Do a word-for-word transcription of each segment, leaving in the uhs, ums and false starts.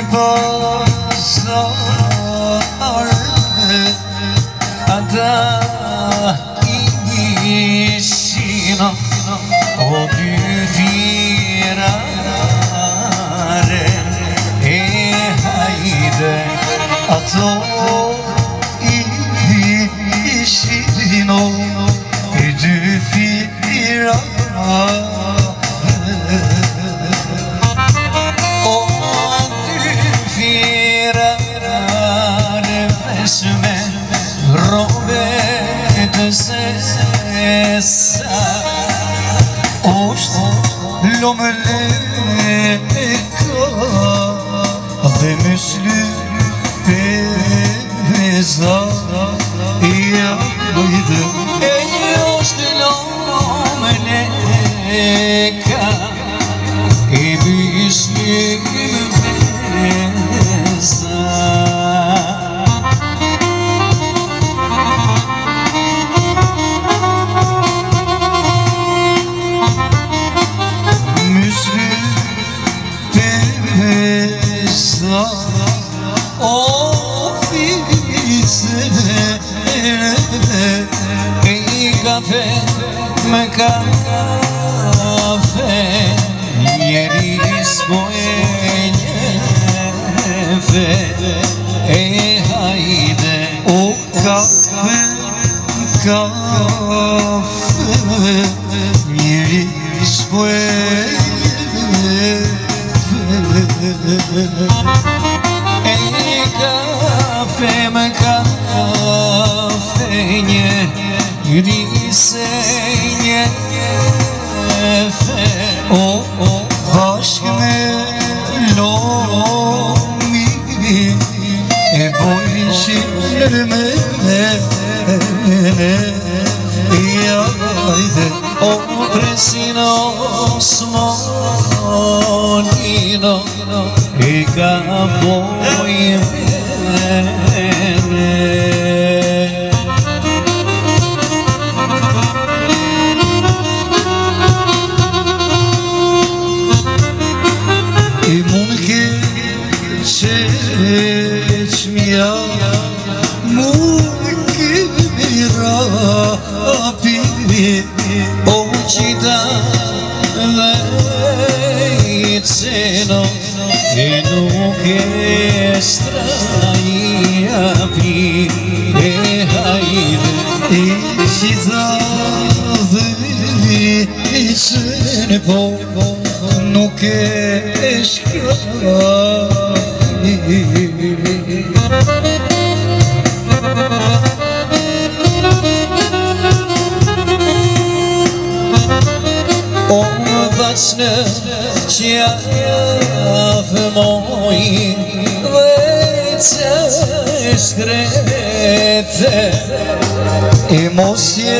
pazar ada işino o düvirare e hayde ato işino e düvirare o düvirare mesme robet sesa ost lomleka de müslü beza yaydı ey ost lomleka e müslü beza Kafe, kafe, yeris boyefe, ey hayde. O kafe, kafe, yeris boyefe, ey kafe, kafe, yürüysenye fe o o aşk melomi e boy şirme yayde o presino osmonino e kaboy mene seçmiyor mukira Rabbi o cida veitseno e non che straiapi e haide e cida veitsene po non che Obecny ciaw mój wyce skryte emocje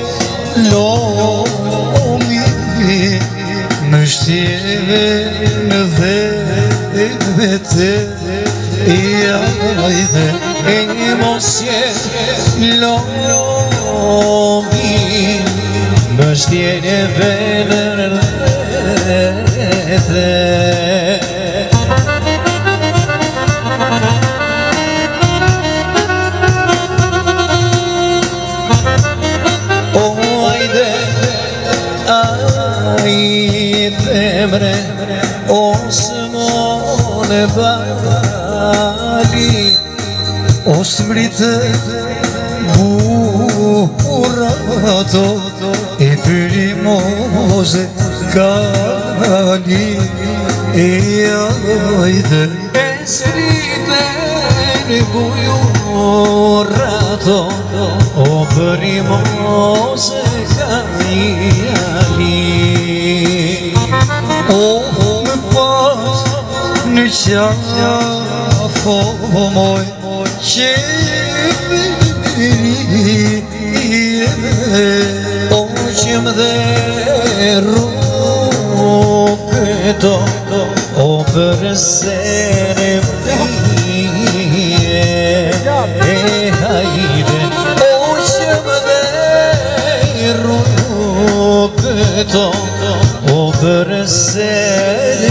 lomi müşteri vete yayde emocje lomi müşteri vete Emre Osman Bali Osmrite burato e primose cali e aide Esrite burato o primose cali Oh, me pas në qafo moj qefiri O që më dhe rrugëto O për sere pije e hajde O që më dhe rrugëto O për sere